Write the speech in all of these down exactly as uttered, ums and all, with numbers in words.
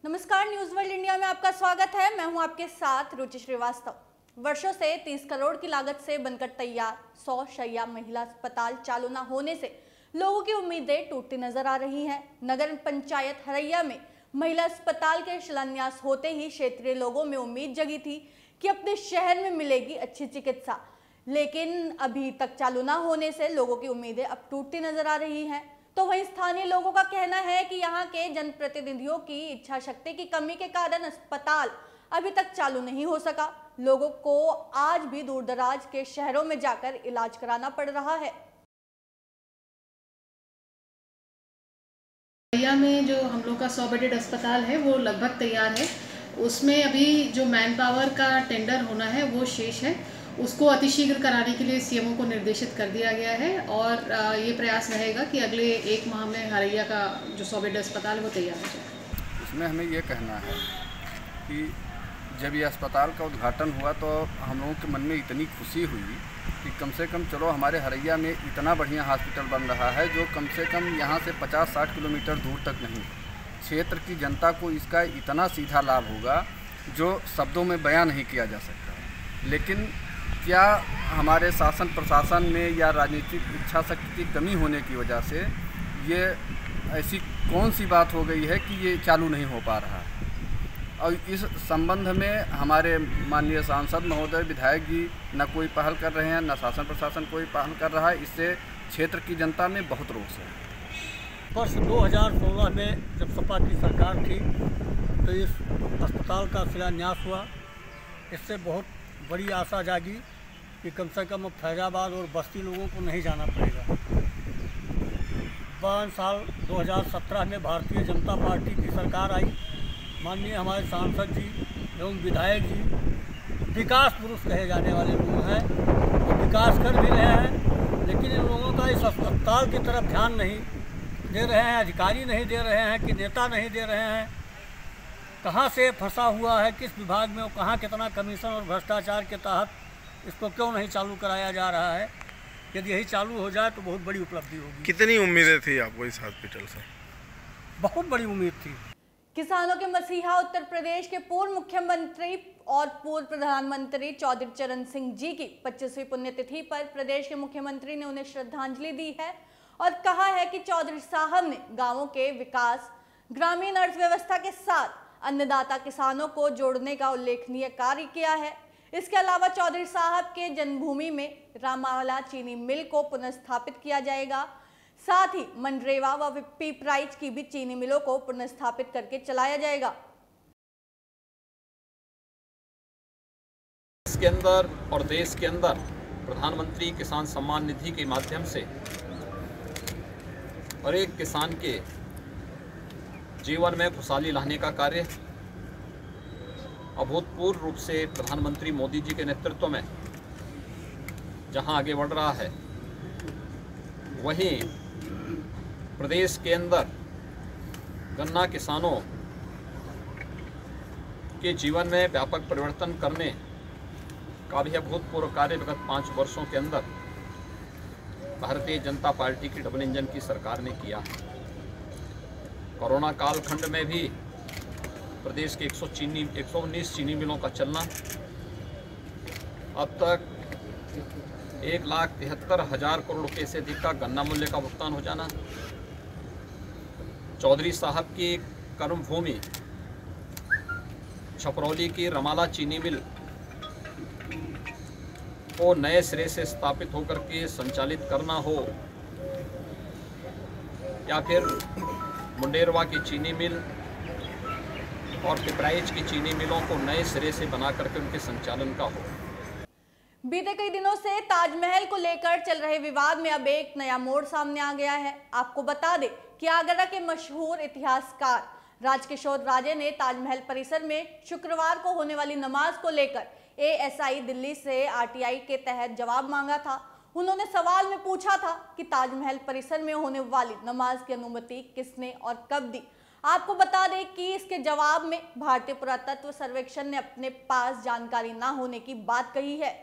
नमस्कार, news world India में आपका स्वागत है। मैं हूं आपके साथ रुचि श्रीवास्तव। वर्षों से तीस करोड़ की लागत से बनकर तैयार सौ शैय्या महिला अस्पताल चालू न होने से लोगों की उम्मीदें टूटती नजर आ रही हैं। नगर पंचायत हरैया में महिला अस्पताल के शिलान्यास होते ही क्षेत्रीय लोगों में उम्मीद जगी थी कि अपने शहर में मिलेगी अच्छी चिकित्सा, लेकिन अभी तक चालू न होने से लोगों की उम्मीदें अब टूटती नजर आ रही हैं। तो वहीं स्थानीय लोगों का कहना है कि यहाँ के जनप्रतिनिधियों की इच्छा शक्ति की कमी के कारण अस्पताल अभी तक चालू नहीं हो सका। लोगों को आज भी दूर दराज के शहरों में जाकर इलाज कराना पड़ रहा है। हरैया में जो हम लोग का सौ बेडेड अस्पताल है वो लगभग तैयार है। उसमें अभी जो मैन पावर का टेंडर होना है वो शेष है। उसको अतिशीघ्र कराने के लिए सीएमओ को निर्देशित कर दिया गया है और ये प्रयास रहेगा कि अगले एक माह में हरैया का जो सौ बेड अस्पताल है वो तैयार हो जाए। इसमें हमें ये कहना है कि जब ये अस्पताल का उद्घाटन हुआ तो हम लोगों के मन में इतनी खुशी हुई कि कम से कम चलो हमारे हरैया में इतना बढ़िया हॉस्पिटल बन रहा है जो कम से कम यहाँ से पचास साठ किलोमीटर दूर तक नहीं, क्षेत्र की जनता को इसका इतना सीधा लाभ होगा जो शब्दों में बयां नहीं किया जा सकता। लेकिन क्या हमारे शासन प्रशासन में या राजनीतिक इच्छा शक्ति की कमी होने की वजह से ये ऐसी कौन सी बात हो गई है कि ये चालू नहीं हो पा रहा। और इस संबंध में हमारे माननीय सांसद महोदय, विधायक जी न कोई पहल कर रहे हैं, न शासन प्रशासन कोई पहल कर रहा है। इससे क्षेत्र की जनता में बहुत रोष है। वर्ष दो हज़ार सोलह में जब सपा की सरकार थी तो इस अस्पताल का शिलान्यास हुआ। इससे बहुत बड़ी आशा जागी कि कम से कम अब फैजाबाद और बस्ती लोगों को नहीं जाना पड़ेगा। बावन साल दो हज़ार सत्रह में भारतीय जनता पार्टी की सरकार आई। माननीय हमारे सांसद जी एवं विधायक जी विकास पुरुष कहे जाने वाले लोग हैं, तो विकास कर भी रहे हैं, लेकिन इन लोगों का इस अस्पताल की तरफ ध्यान नहीं दे रहे हैं, अधिकारी नहीं दे रहे हैं कि नेता नहीं दे रहे हैं। कहाँ से फंसा हुआ है, किस विभाग में, और कहाँ कितना कमीशन और भ्रष्टाचार के तहत इसको क्यों नहीं चालू कराया जा रहा है। यदि यही चालू हो जाए तो बहुत बड़ी उपलब्धि होगी। कितनी उम्मीदें थी आपको इस हॉस्पिटल से? बहुत बड़ी उम्मीद थी। किसानों के मसीहा उत्तर प्रदेश के पूर्व मुख्यमंत्री और पूर्व प्रधानमंत्री चौधरी चरण सिंह जी की पच्चीसवीं पुण्यतिथि पर प्रदेश के मुख्यमंत्री ने उन्हें श्रद्धांजलि दी है और कहा है कि चौधरी साहब ने गांवों के विकास, ग्रामीण अर्थव्यवस्था के साथ अन्नदाता किसानों को जोड़ने का उल्लेखनीय कार्य किया है। इसके अलावा चौधरी साहब के जन्मभूमि में रामाला चीनी मिल को पुनर्स्थापित किया जाएगा। साथ ही मनरेवा व पिपराइच की भी चीनी मिलों को पुनर्स्थापित करके चलाया जाएगा। इसके अंदर और देश के अंदर प्रधानमंत्री किसान सम्मान निधि के माध्यम से और एक किसान के जीवन में खुशहाली लाने का कार्य अभूतपूर्व रूप से प्रधानमंत्री मोदी जी के नेतृत्व में जहां आगे बढ़ रहा है, वहीं प्रदेश के अंदर गन्ना किसानों के जीवन में व्यापक परिवर्तन करने का भी अभूतपूर्व कार्य विगत पाँच वर्षों के अंदर भारतीय जनता पार्टी की डबल इंजन की सरकार ने किया। कोरोना कालखंड में भी प्रदेश के एक सौ चीनी एक सौ उन्नीस चीनी मिलों का चलना, अब तक एक लाख तिहत्तर हजार करोड़ रुपये से अधिक का गन्ना मूल्य का भुगतान हो जाना, चौधरी साहब की कर्मभूमि छपरौली की रमाला चीनी मिल को नए सिरे से स्थापित होकर के संचालित करना हो, या फिर मुंडेरवा की चीनी मिल और पिपराइच की चीनी मिलों को नए सिरे से बना करके उनके संचालन का हो। बीते कई दिनों से ताजमहल को लेकर चल रहे विवाद में अब एक नया मोड़ सामने आ गया है। आपको बता दें कि आगरा के मशहूर इतिहासकार राजकिशोर राजे ने ताजमहल परिसर में शुक्रवार को होने वाली नमाज को लेकर एएसआई दिल्ली से आरटीआई के तहत जवाब मांगा था। उन्होंने सवाल में पूछा था कि ताजमहल परिसर में होने वाली नमाज की अनुमति किसने और कब दी। आपको बता दें कि इसके जवाब में भारतीय पुरातत्व सर्वेक्षण ने अपने पास जानकारी न होने की बात कही है।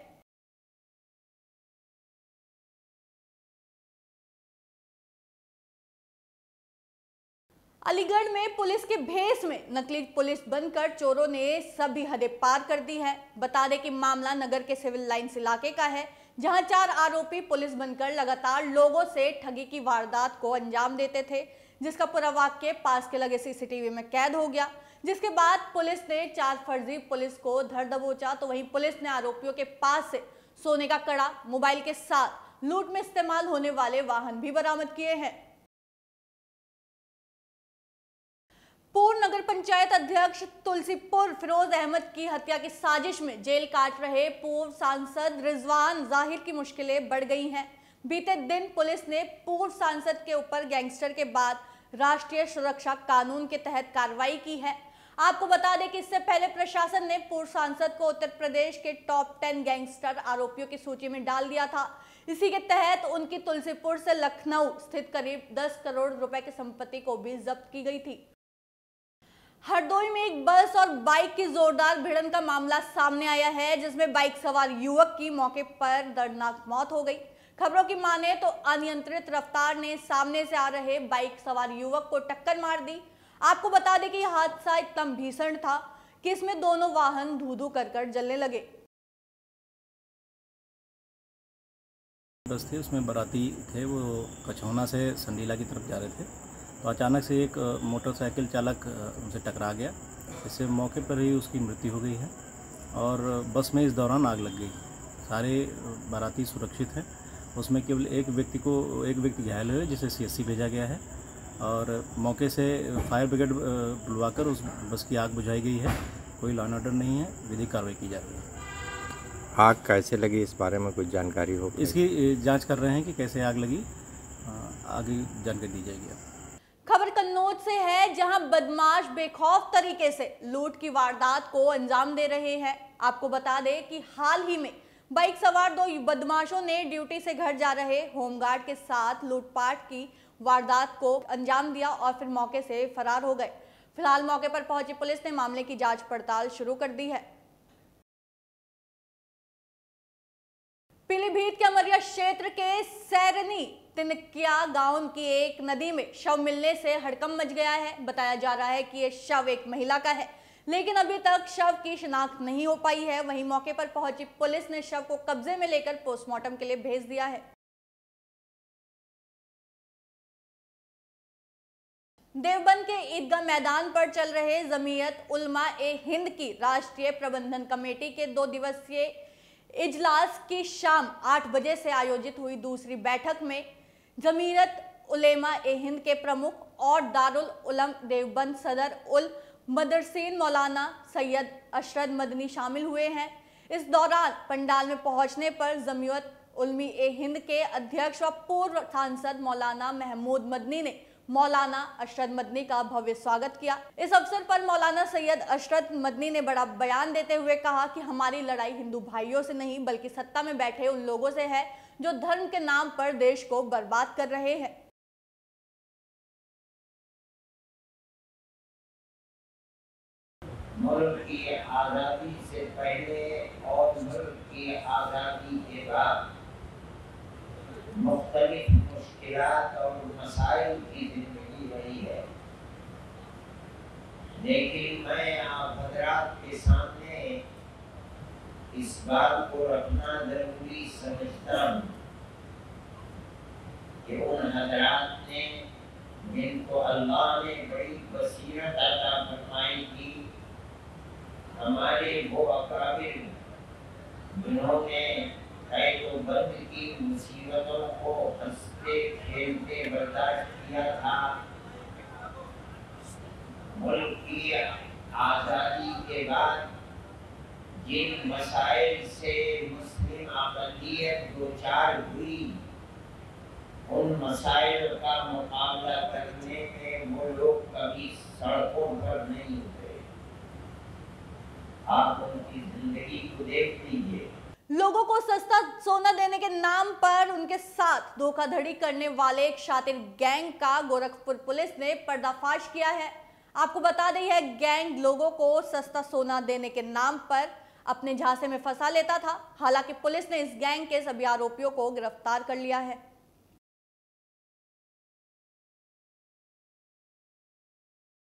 अलीगढ़ में पुलिस के भेष में नकली पुलिस बनकर चोरों ने सभी हदें पार कर दी है। बता दें कि मामला नगर के सिविल लाइंस इलाके का है, जहां चार आरोपी पुलिस बनकर लगातार लोगों से ठगी की वारदात को अंजाम देते थे, जिसका पूरा वाक्य पास के लगे सीसीटीवी में कैद हो गया। जिसके बाद पुलिस ने चार फर्जी पुलिस को धर दबोचा, तो वहीं पुलिस ने आरोपियों के पास से सोने का कड़ा, मोबाइल के साथ लूट में इस्तेमाल होने वाले वाहन भी बरामद किए हैं। पूर्व नगर पंचायत अध्यक्ष तुलसीपुर फिरोज अहमद की हत्या की साजिश में जेल काट रहे पूर्व सांसद रिजवान जाहिर की मुश्किलें बढ़ गई हैं। बीते दिन पुलिस ने पूर्व सांसद के ऊपर गैंगस्टर के बाद राष्ट्रीय सुरक्षा कानून के तहत कार्रवाई की है। आपको बता दें कि इससे पहले प्रशासन ने पूर्व सांसद को उत्तर प्रदेश के टॉप टेन गैंगस्टर आरोपियों की सूची में डाल दिया था। इसी के तहत उनकी तुलसीपुर से लखनऊ स्थित करीब दस करोड़ रुपए की संपत्ति को भी जब्त की गई थी। हरदोई में एक बस और बाइक की जोरदार भिड़ंत का मामला सामने आया है, जिसमें बाइक सवार युवक की मौके पर दर्दनाक मौत हो गई। खबरों की माने तो अनियंत्रित रफ्तार ने सामने से आ रहे बाइक सवार युवक को टक्कर मार दी। आपको बता दें कि यह हादसा इतना भीषण था कि इसमें दोनों वाहन धू धू कर कर जलने लगे। बस थे, उसमें बाराती थे, वो कछौना से संडीला की तरफ जा रहे थे, तो अचानक से एक मोटरसाइकिल चालक उनसे टकरा गया। इससे मौके पर ही उसकी मृत्यु हो गई है और बस में इस दौरान आग लग गई। सारे बाराती सुरक्षित हैं, उसमें केवल एक व्यक्ति को एक व्यक्ति घायल हुए, जिसे सीएससी भेजा गया है और मौके से फायर ब्रिगेड बुलवाकर उस बस की आग बुझाई गई है। कोई लॉ एंड ऑर्डर नहीं है, विधिक कार्रवाई की जा रही है। आग कैसे लगी, इस बारे में कुछ जानकारी हो? इसकी जांच कर रहे हैं कि कैसे आग लगी, आगे जानकारी दी जाएगी। खबर कन्नौज से है, जहां बदमाश बेखौफ तरीके से लूट की वारदात को अंजाम दे रहे हैं। आपको बता दें कि हाल ही में बाइक सवार दो बदमाशों ने ड्यूटी से घर जा रहे होमगार्ड के साथ लूटपाट की वारदात को अंजाम दिया और फिर मौके से फरार हो गए। फिलहाल मौके पर पहुंची पुलिस ने मामले की जांच पड़ताल शुरू कर दी है। पीलीभीत के अमरिया क्षेत्र के सैरनी तिनकिया गांव की एक नदी में शव मिलने से हड़कंप मच गया है। बताया जा रहा है कि यह शव एक महिला का है, लेकिन अभी तक शव की शिनाख्त नहीं हो पाई है। वहीं मौके पर पहुंची पुलिस ने शव को कब्जे में लेकर पोस्टमार्टम के लिए भेज दिया है। देवबंद के ईदगाह मैदान पर चल रहे जमीयत उलमा ए हिंद की राष्ट्रीय प्रबंधन कमेटी के दो दिवसीय इजलास की शाम आठ बजे से आयोजित हुई दूसरी बैठक में जमीयत उलेमा ए हिंद के प्रमुख और दारुल उलम देवबंद सदर उल मदरसीन मौलाना सैयद अशरद मदनी शामिल हुए हैं। इस दौरान पंडाल में पहुंचने पर जमीयत उलमी ए हिंद के अध्यक्ष व पूर्व सांसद मौलाना महमूद मदनी ने मौलाना अशरद मदनी का भव्य स्वागत किया। इस अवसर पर मौलाना सैयद अशरद मदनी ने बड़ा बयान देते हुए कहा कि हमारी लड़ाई हिंदू भाइयों से नहीं, बल्कि सत्ता में बैठे उन लोगों से है जो धर्म के नाम पर देश को बर्बाद कर रहे हैं। मुल्क की आज़ादी से पहले और मुल्क की आज़ादी के बाद मुख्तलिफ मुश्किलात और मसाइल की जिंदगी रही है, लेकिन मैं आप हजरात के सामने इस बात को रखना जरूरी समझता हूँ कि उन हजरात ने जिनको अल्लाह ने बड़ी बसीरत अता फरमाई थी, हमारे वो अकाबिर जिन्होंने कैद-ओ-बंद की मुसीबतों को हंसते खेलते बर्दाश्त किया था, मुल्क की आज़ादी के बाद जिन मसाइल से मुस्लिम अक़लियत दो चार हुई, उन मसाइल का मुकाबला करने में वो लोग कभी सड़कों पर नहीं उतरे। आप उनकी जिंदगी को देख लीजिए। लोगों को सस्ता सोना देने के नाम पर उनके साथ धोखाधड़ी करने वाले एक शातिर गैंग का गोरखपुर पुलिस ने पर्दाफाश किया है। आपको बता दें, यह गैंग लोगों को सस्ता सोना देने के नाम पर अपने झांसे में फंसा लेता था। हालांकि पुलिस ने इस गैंग के सभी आरोपियों को गिरफ्तार कर लिया है।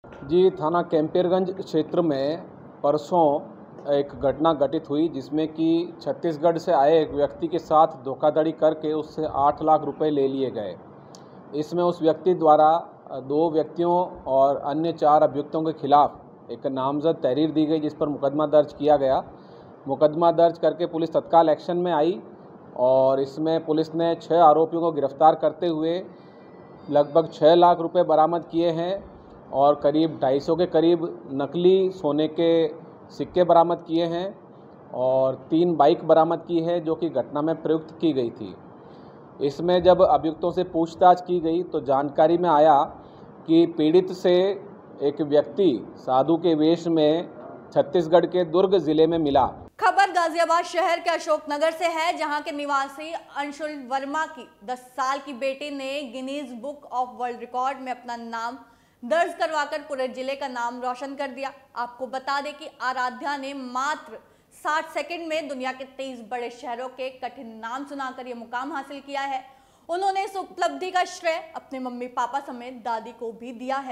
जी, थाना कैंपियरगंज क्षेत्र में परसों एक घटना घटित हुई जिसमें कि छत्तीसगढ़ से आए एक व्यक्ति के साथ धोखाधड़ी करके उससे आठ लाख रुपए ले लिए गए। इसमें उस व्यक्ति द्वारा दो व्यक्तियों और अन्य चार अभियुक्तों के खिलाफ एक नामजद तहरीर दी गई, जिस पर मुकदमा दर्ज किया गया। मुकदमा दर्ज करके पुलिस तत्काल एक्शन में आई और इसमें पुलिस ने छः आरोपियों को गिरफ्तार करते हुए लगभग छः लाख रुपए बरामद किए हैं और करीब ढाई सौ के करीब नकली सोने के सिक्के बरामद किए हैं और तीन बाइक बरामद की है जो कि घटना में प्रयुक्त की गई थी। इसमें जब अभियुक्तों से पूछताछ की गई तो जानकारी में आया कि पीड़ित से एक व्यक्ति साधु के वेश में छत्तीसगढ़ के दुर्ग जिले में मिला। खबर गाजियाबाद शहर के अशोकनगर से है, जहां के निवासी अंशुल वर्मा की दस साल की बेटी ने Guinness book of world record में अपना नाम दर्ज करवाकर पूरे जिले का नाम रोशन कर दिया। आपको बता दें कि आराध्या ने मात्र साठ सेकंड में दुनिया के तेईस बड़े शहरों के कठिन नाम सुनाकर यह मुकाम हासिल किया है। उन्होंने इस उपलब्धि का श्रेय अपने मम्मी पापा समेत दादी को भी दिया है।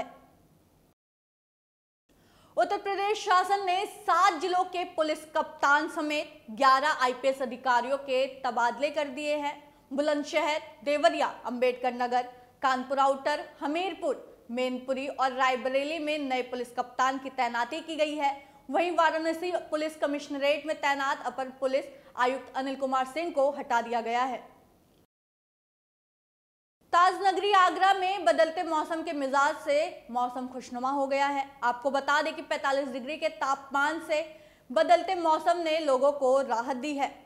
उत्तर प्रदेश शासन ने सात जिलों के पुलिस कप्तान समेत ग्यारह आईपीएस अधिकारियों के तबादले कर दिए हैं। बुलंदशहर, देवरिया, अंबेडकर नगर, कानपुर आउटर, हमीरपुर, मैनपुरी और रायबरेली में नए पुलिस कप्तान की तैनाती की गई है। वहीं वाराणसी पुलिस कमिश्नरेट में तैनात अपर पुलिस आयुक्त अनिल कुमार सिंह को हटा दिया गया है। ताजनगरी आगरा में बदलते मौसम के मिजाज से मौसम खुशनुमा हो गया है। आपको बता दें कि पैंतालीस डिग्री के तापमान से बदलते मौसम ने लोगों को राहत दी है।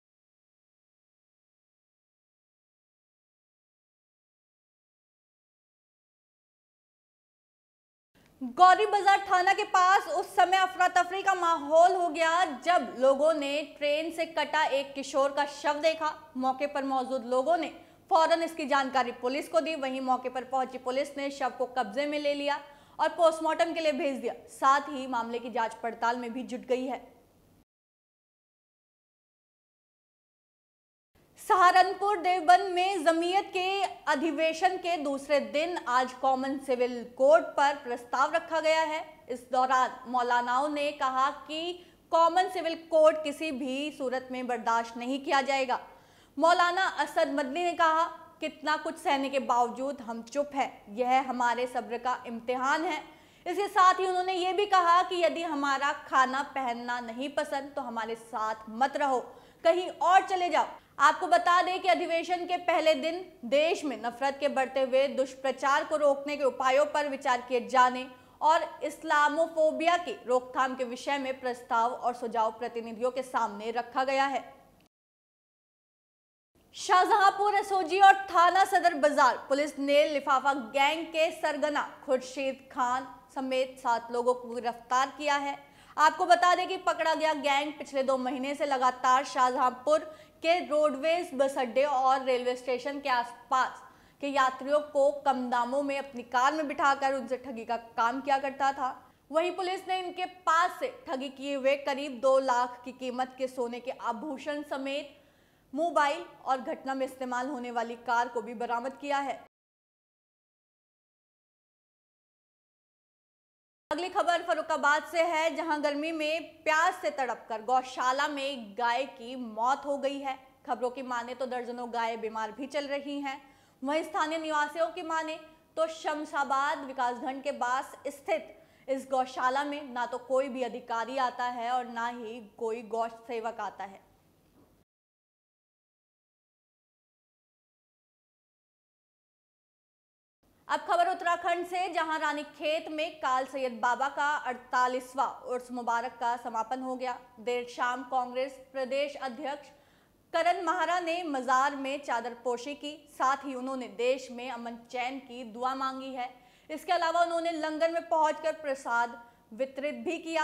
गौरी बाजार थाना के पास उस समय अफरा तफरी का माहौल हो गया जब लोगों ने ट्रेन से कटा एक किशोर का शव देखा। मौके पर मौजूद लोगों ने फौरन इसकी जानकारी पुलिस को दी। वहीं मौके पर पहुंची पुलिस ने शव को कब्जे में ले लिया और पोस्टमार्टम के लिए भेज दिया। साथ ही मामले की जांच पड़ताल में भी जुट गई है। सहारनपुर देवबंद में जमीयत के अधिवेशन के दूसरे दिन आज कॉमन सिविल कोड पर प्रस्ताव रखा गया है। इस दौरान मौलानाओं ने कहा कि कॉमन सिविल कोड किसी भी सूरत में बर्दाश्त नहीं किया जाएगा। मौलाना असद मदनी ने कहा, कितना कुछ सहने के बावजूद हम चुप हैं, यह हमारे सब्र का इम्तिहान है। इसके साथ ही उन्होंने ये भी कहा कि यदि हमारा खाना पहनना नहीं पसंद तो हमारे साथ मत रहो, कहीं और चले जाओ। आपको बता दें कि अधिवेशन के पहले दिन देश में नफरत के बढ़ते हुए दुष्प्रचार को रोकने के उपायों पर विचार किए जाने और इस्लामोफोबिया की रोकथाम के विषय में प्रस्ताव और सुझाव प्रतिनिधियों के सामने रखा गया है। शाहजहांपुर एसओजी और थाना सदर बाजार पुलिस ने लिफाफा गैंग के सरगना खुर्शीद खान समेत सात लोगों को गिरफ्तार किया है। आपको बता दें कि पकड़ा गया गैंग पिछले दो महीने से लगातार शाहजहांपुर के रोडवेज, बस अड्डे और रेलवे स्टेशन के आसपास के यात्रियों को कम दामों में अपनी कार में बिठाकर उनसे ठगी का काम किया करता था। वहीं पुलिस ने इनके पास से ठगी किए हुए करीब दो लाख की कीमत के सोने के आभूषण समेत मोबाइल और घटना में इस्तेमाल होने वाली कार को भी बरामद किया है। अगली खबर फर्रुखाबाद से है, जहां गर्मी में प्यास से तड़पकर गौशाला में गाय की मौत हो गई है। खबरों की माने तो दर्जनों गाय बीमार भी चल रही हैं। वहीं स्थानीय निवासियों की माने तो शमशाबाद विकासखंड के पास स्थित इस गौशाला में ना तो कोई भी अधिकारी आता है और ना ही कोई गौ सेवक आता है। अब खबर उत्तराखंड से, जहां रानीखेत में काल सैयद बाबा का अड़तालीसवां उर्स मुबारक का समापन हो गया। देर शाम कांग्रेस प्रदेश अध्यक्ष करण माहरा ने मजार में चादर पोशी की। साथ ही उन्होंने देश में अमन चैन की दुआ मांगी है। इसके अलावा उन्होंने लंगर में पहुंचकर प्रसाद वितरित भी किया।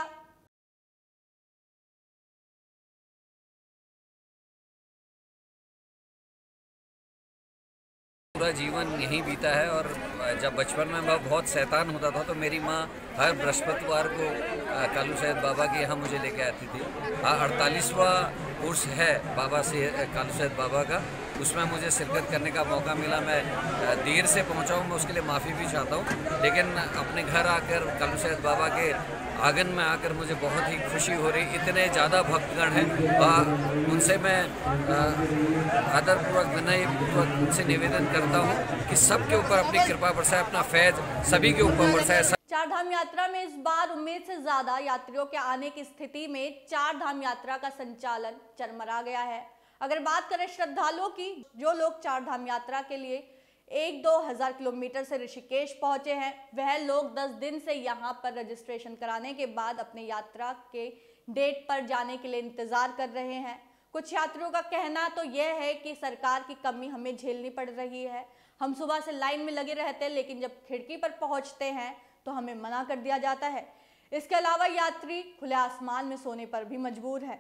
पूरा जीवन यहीं बीता है और जब बचपन में मैं बहुत शैतान होता था तो मेरी माँ हर बृहस्पतिवार को कालू सैयद बाबा के यहाँ मुझे लेके आती थी। हाँ, अड़तालीसवां उर्स है बाबा से कालू सैयद बाबा का, उसमें मुझे शिरकत करने का मौका मिला। मैं देर से पहुंचा हूं, मैं उसके लिए माफ़ी भी चाहता हूं, लेकिन अपने घर आकर कालू सैयद बाबा के आंगन में आकर मुझे बहुत ही खुशी हो रही। इतने ज़्यादा भक्तगण हैं, उनसे मैं आदरपूर्वक विनयपूर्वक उनसे निवेदन करता हूं कि सबके ऊपर अपनी कृपा बरसाए, अपना फैज़ सभी के ऊपर बरसाए। चार धाम यात्रा में इस बार उम्मीद से ज्यादा यात्रियों के आने की स्थिति में चार धाम यात्रा का संचालन चरमरा गया है। अगर बात करें श्रद्धालुओं की, जो लोग चार धाम यात्रा के लिए एक दो हजार किलोमीटर से ऋषिकेश पहुंचे हैं, वह लोग दस दिन से यहां पर रजिस्ट्रेशन कराने के बाद अपने यात्रा के डेट पर जाने के लिए इंतजार कर रहे हैं। कुछ यात्रियों का कहना तो यह है कि सरकार की कमी हमें झेलनी पड़ रही है। हम सुबह से लाइन में लगे रहते हैं, लेकिन जब खिड़की पर पहुंचते हैं तो हमें मना कर दिया जाता है। इसके अलावा यात्री खुले आसमान में सोने पर भी मजबूर है।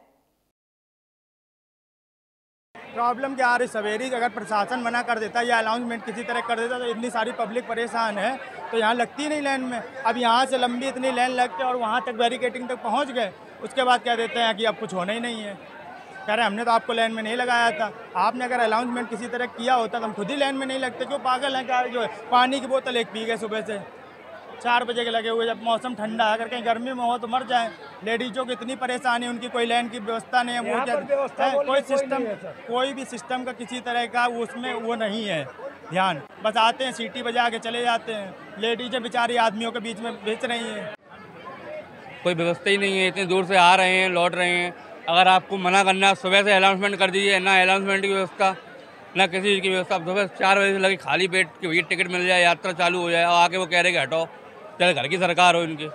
प्रॉब्लम क्या आ रही सवेरी, अगर प्रशासन मना कर देता या अनाउंसमेंट किसी तरह कर देता तो इतनी सारी पब्लिक परेशान है, तो यहाँ लगती नहीं लाइन में। अब यहाँ से लंबी इतनी लाइन लगती है और वहाँ तक बैरिकेटिंग तक पहुँच गए, उसके बाद कह देते हैं कि अब कुछ होना ही नहीं है। कह रहे हमने तो आपको लाइन में नहीं लगाया था, आपने अगर अनाउंसमेंट किसी तरह किया होता तो हम खुद ही लाइन में नहीं लगते। क्यों पागल हैं क्या? जो पानी की बोतल एक पी गए सुबह से, चार बजे के लगे हुए, जब मौसम ठंडा है, अगर कहीं गर्मी में हो तो मर जाएं। लेडीजों की इतनी परेशानी, उनकी कोई लाइन की व्यवस्था नहीं है, वो क्या है, कोई सिस्टम, कोई भी सिस्टम का किसी तरह का उसमें वो नहीं है ध्यान। बस आते हैं, सीटी बजा के चले जाते हैं। लेडीजें बेचारी आदमियों के बीच में बेच रही हैं, कोई व्यवस्था ही नहीं है। इतनी दूर से आ रहे हैं, लौट रहे हैं। अगर आपको मना करना, सुबह से अनाउंसमेंट कर दीजिए। ना अनाउंसमेंट की व्यवस्था, ना किसी चीज़ की व्यवस्था। सुबह चार बजे से लगी खाली पेट की वही टिकट मिल जाए, यात्रा चालू हो जाए, और आके वो कह रहे कि हटाओ, चल घर की सरकार हो इनकी।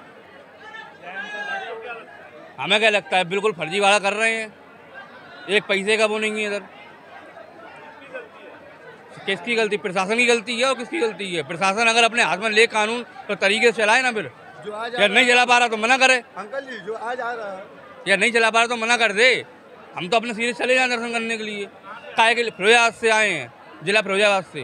हमें क्या लगता है, बिल्कुल फर्जी वाला कर रहे हैं, एक पैसे का वो नहीं है इधर। किसकी गलती? प्रशासन की गलती है और किसकी गलती है? प्रशासन अगर अपने हाथ में ले कानून तो तरीके से चलाए ना, फिर या नहीं चला पा रहा तो मना करे। अंकल जी जो आज आ रहा है या नहीं चला पा रहा तो मना कर दे। हम तो अपने सीधे चले जाए दर्शन करने के लिए। काहे के लिए? फिरोजाबाद से आए हैं, जिला फिरोजाबाद से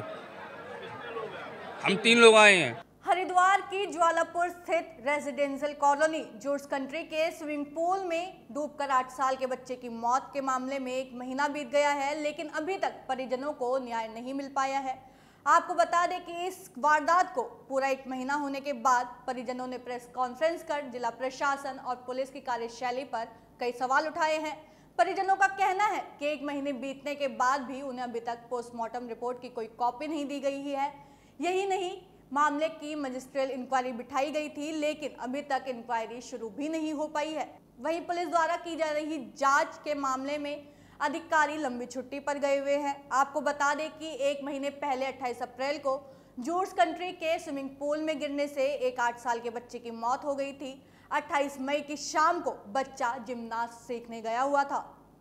हम तीन लोग आए हैं। हरिद्वार की ज्वालापुर स्थित रेजिडेंशियल कॉलोनी जूर्स कंट्री के स्विमिंग पूल में डूबकर आठ साल के बच्चे की मौत के मामले में एक महीना बीत गया है, लेकिन अभी तक परिजनों को न्याय नहीं मिल पाया है। आपको बता दें कि इस वारदात को पूरा एक महीना होने के बाद परिजनों ने प्रेस कॉन्फ्रेंस कर जिला प्रशासन और पुलिस की कार्यशैली पर कई सवाल उठाए हैं। परिजनों का कहना है कि एक महीने बीतने के बाद भी उन्हें अभी तक पोस्टमार्टम रिपोर्ट की कोई कॉपी नहीं दी गई है। यही नहीं, मामले की मजिस्ट्रियल इंक्वायरी बिठाई गई थी, लेकिन अभी तक इंक्वायरी शुरू भी नहीं हो पाई है। वहीं पुलिस द्वारा की जा रही जांच के मामले में अधिकारी लंबी छुट्टी पर गए हुए हैं। आपको बता दें कि एक महीने पहले अट्ठाईस अप्रैल को जूर्स कंट्री के स्विमिंग पूल में गिरने से एक आठ साल के बच्चे की मौत हो गई थी। अट्ठाईस मई की शाम को बच्चा जिम्नास्ट सीखने गया हुआ था।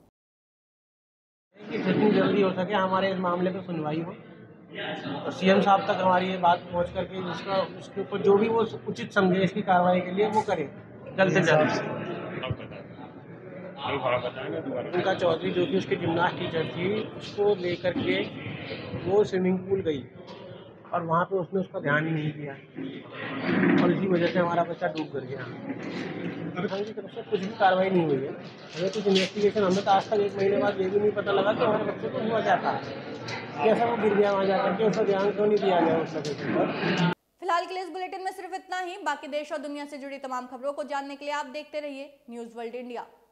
जितनी जल्दी हो सके हमारे इस मामले पर सुनवाई हो और सीएम साहब तक हमारी ये बात पहुंच करके जिसका उसके ऊपर जो भी वो उचित समझे इसकी कार्रवाई के लिए वो करे जल्द से जल्द। उनका चौधरी जो कि उसके जिम्नास्ट टीचर थी, उसको लेकर के वो स्विमिंग पूल गई और वहाँ पे उसने उसका ध्यान ही नहीं दिया और इसी वजह से हमारा बच्चा डूब कर गया। संघ की तरफ से कुछ भी कार्रवाई नहीं हुई है। हमें कुछ इन्वेस्टिगेशन, हमें तो आज तक एक महीने बाद ये भी नहीं पता लगा कि हमारे बच्चे को हुआ क्या था, कैसा वो गिर गया वहाँ जाकर के, उसका ध्यान क्यों नहीं दिया गया उस लोकेशन पर। फिलहाल के लिए इस बुलेटिन में सिर्फ इतना ही। बाकी देश और दुनिया से जुड़ी तमाम खबरों को जानने के लिए आप देखते रहिए न्यूज़ वर्ल्ड इंडिया।